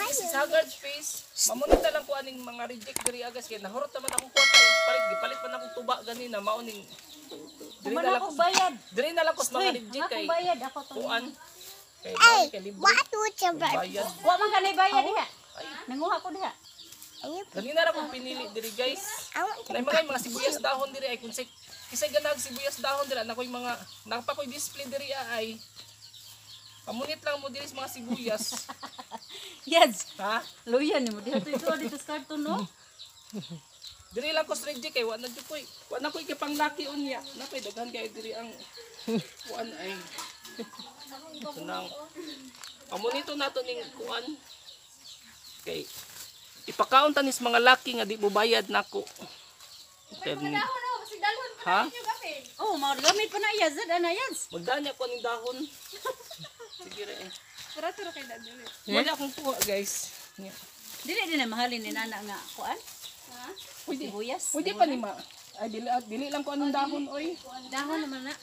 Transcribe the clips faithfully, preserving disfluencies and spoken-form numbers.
This is Haggard's Face. Mamunita lang ko aning mga reject diri agas kay nahurot naman akong kwarta palit gipalit man akong tuba ganina maoning. Diri Kuman na lang ako bayad. Diri na lang ko sa mga reject Ako kay bayad ako to. kuan. Kay Hey, kay libre. what would you buy? Bayad. Wa man kanay bayad diha. Nanguha ko diha. Ganina ra kong pinili diri guys. I want to Nay mga mga sibuyas dahon diri ay kun say kisay ganag sibuyas dahon diri na koy mga nagpakoy display diri ay pamunit lang mo diri sa mga sibuyas. Yes. Ha? Luya ni mo diha ito dito sa karton no. Diri lang ko sa reject kay wa na jud koy. Wa na koy kay panglaki unya. Napay daghan kay diri ang kuan ay sunang pamunito nato ning kuan kay ipakaon tanis mga laki nga di mo bayad nako. Then, ha? Oh, mao gamit pa na iya zad ana yas. Magdanya ko ning dahon. Sige ra eh. Para turo kay dad dili. Wala akong kuha guys. Yeah. Dili din na mahalin ni nana nga kuan. Ha? Pwede. Sibuyas. Pwede pa ni ma. Ay dili ah, dili lang ko anong dahon oy. Dahon naman na.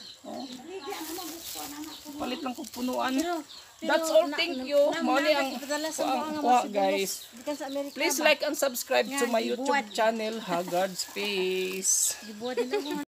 Palit lang ko punuan. Pero That's all. Thank you. Mao ni ang kuha kuha, guys. Dikan sa Amerika. Please like and subscribe to my Nga, YouTube ibuwad. channel Haggard's Face. Gibuhat din ako.